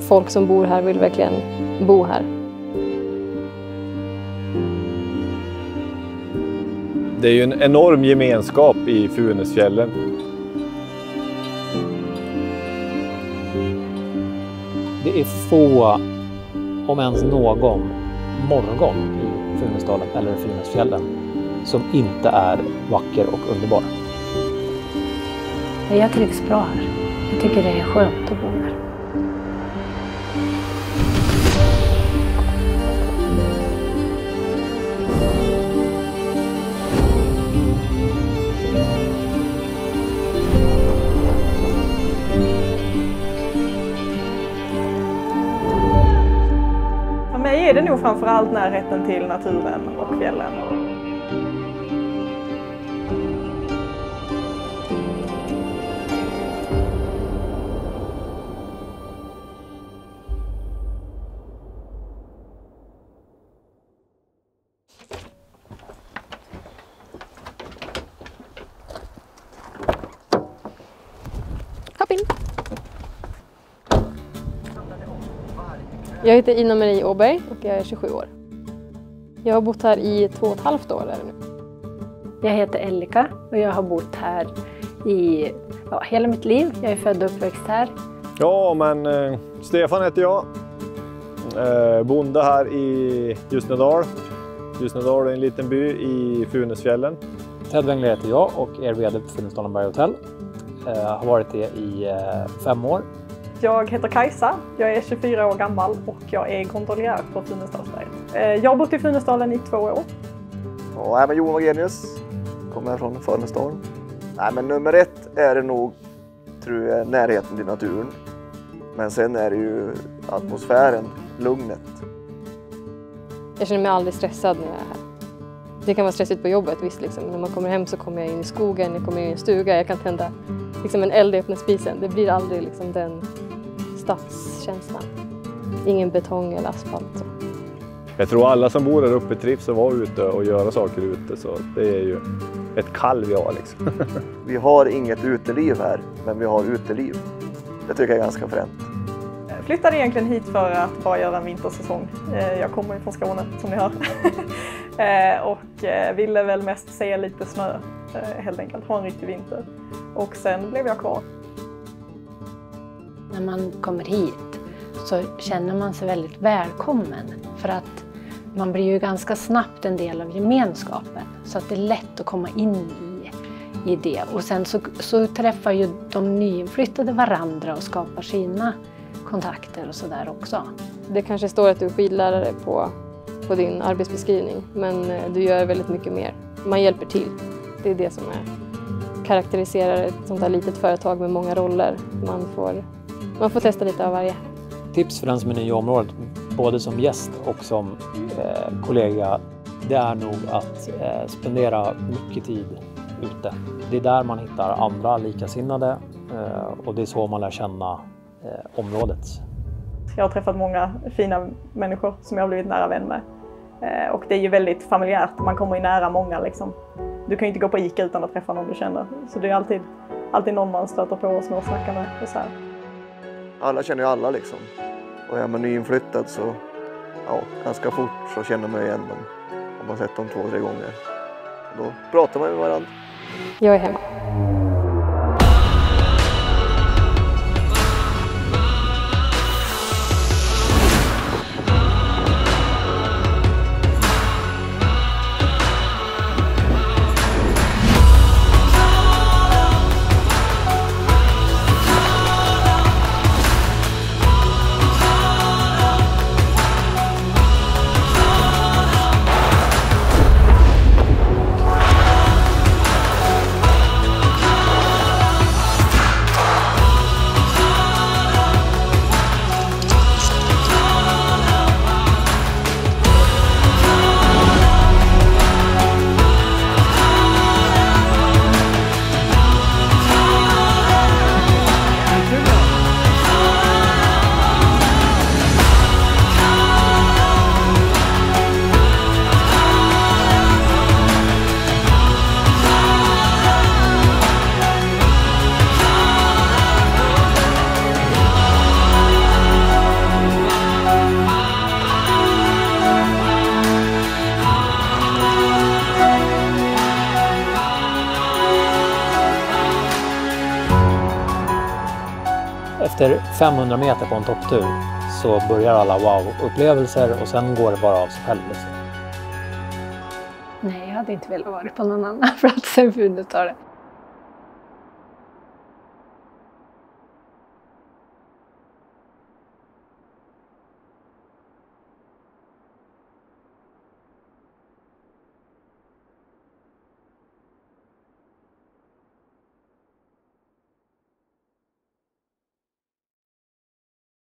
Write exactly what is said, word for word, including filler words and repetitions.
folk som bor här vill verkligen bo här. Det är ju en enorm gemenskap i Funäsfjällen. Det är få, om ens någon, morgon i Funäsdalen eller Funäsfjällen som inte är vacker och underbar. Jag trivs bra här. Jag tycker det är skönt att bo här. För mig är det nog framförallt närheten till naturen och fjällen. Hopp in. Jag heter Ina-Marie Åberg och jag är tjugosju år. Jag har bott här i två och ett halvt år är det nu. Jag heter Ellika och jag har bott här i ja, hela mitt liv. Jag är född och uppväxt här. Ja, men eh, Stefan heter jag. Eh, bonde här i Ljusnedal. Ljusnedal är en liten by i Funäsfjällen. Ted Wengler heter jag och är vd på Funäsdalen Berg Hotel. Jag har varit det i eh, fem år. Jag heter Kajsa, jag är tjugofyra år gammal och jag är gondolier på Funäsdalsberget. Jag har bott i Funäsdalen i två år. Ja, jag är Johan Wagenius, kommer från Funäsdalen. Nej, men nummer ett är det nog, tror jag, närheten till naturen. Men sen är det ju atmosfären, lugnet. Jag känner mig aldrig stressad när jag är här. Det kan vara stressigt på jobbet, visst. Liksom. När man kommer hem så kommer jag in i skogen, jag kommer in i en stuga, jag kan tända liksom, en eld i öppna spisen. Det blir aldrig liksom, den stadskänslan. Ingen betong eller asfalt. Så. Jag tror alla som bor där uppe trivs att vara ute och göra saker ute, så det är ju ett kall vi har liksom. Vi har inget uteliv här, men vi har uteliv. Det tycker jag är ganska fränt. Jag flyttade egentligen hit för att bara göra en vintersäsong. Jag kommer från Skåne, som ni hör. Och ville väl mest se lite snö, helt enkelt. Ha en riktig vinter. Och sen blev jag kvar. När man kommer hit så känner man sig väldigt välkommen. För att man blir ju ganska snabbt en del av gemenskapen. Så att det är lätt att komma in i, i det. Och sen så, så träffar ju de nyinflyttade varandra och skapar sina kontakter och sådär också. Det kanske står att du är skidlärare på, på din arbetsbeskrivning, men du gör väldigt mycket mer. Man hjälper till. Det är det som är, karaktäriserar ett sånt här litet företag med många roller. Man får, man får testa lite av varje. Tips för den som är ny i området, både som gäst och som eh, kollega, det är nog att eh, spendera mycket tid ute. Det är där man hittar andra likasinnade eh, och det är så man lär känna eh, området. Jag har träffat många fina människor som jag har blivit nära vän med. Eh, och det är ju väldigt familjärt, man kommer ju nära många liksom. Du kan ju inte gå på Ica utan att träffa någon du känner. Så det är alltid, alltid någon man stöter på och småsnackar med. Och så här. Alla känner ju alla liksom. Och är man nyinflyttad så ja, ganska fort så känner man igen dem. Om man sett dem två, tre gånger. Och då pratar man med varandra. Jag är hemma. efter femhundra meter på en topptur så börjar alla wow-upplevelser och sen går det bara av sig själv. Liksom. Nej, jag hade inte velat vara på någon annan plats än Funäsdalen.